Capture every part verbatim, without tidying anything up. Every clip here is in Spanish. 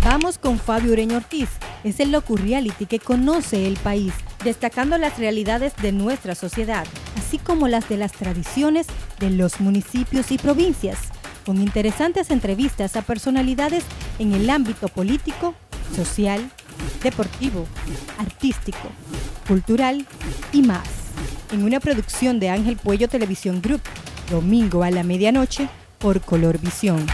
Vamos con Fabio Ureña Ortiz, es el docu-reality que conoce el país, destacando las realidades de nuestra sociedad, así como las de las tradiciones de los municipios y provincias, con interesantes entrevistas a personalidades en el ámbito político, social, deportivo, artístico, cultural y más. En una producción de Ángel Puello Televisión Group, domingo a la medianoche por Colorvisión.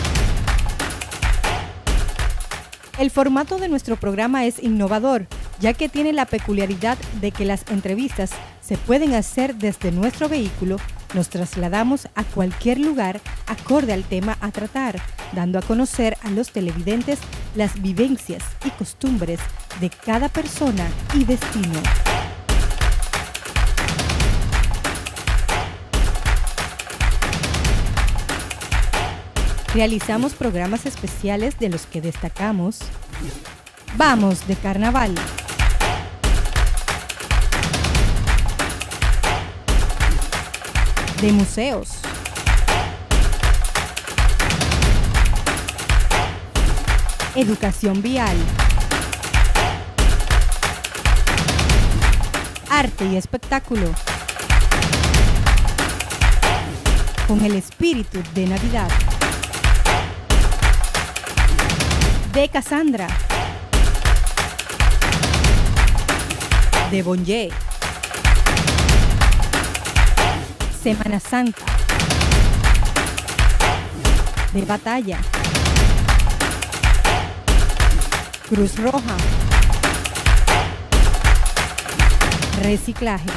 El formato de nuestro programa es innovador, ya que tiene la peculiaridad de que las entrevistas se pueden hacer desde nuestro vehículo. Nos trasladamos a cualquier lugar acorde al tema a tratar, dando a conocer a los televidentes las vivencias y costumbres de cada persona y destino. Realizamos programas especiales de los que destacamos Vamos de Carnaval, de museos, educación vial, arte y espectáculo, con el espíritu de Navidad. De Cassandra, de Bonje, Semana Santa, de Batalla, Cruz Roja, reciclaje.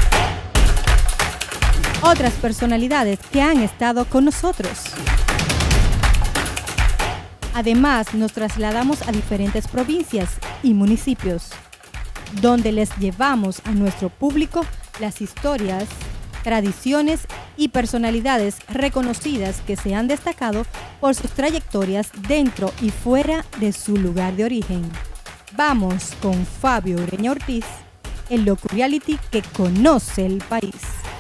Otras personalidades que han estado con nosotros. Además, nos trasladamos a diferentes provincias y municipios, donde les llevamos a nuestro público las historias, tradiciones y personalidades reconocidas que se han destacado por sus trayectorias dentro y fuera de su lugar de origen. Vamos con Fabio Ureña Ortiz, el docu-reality que conoce el país.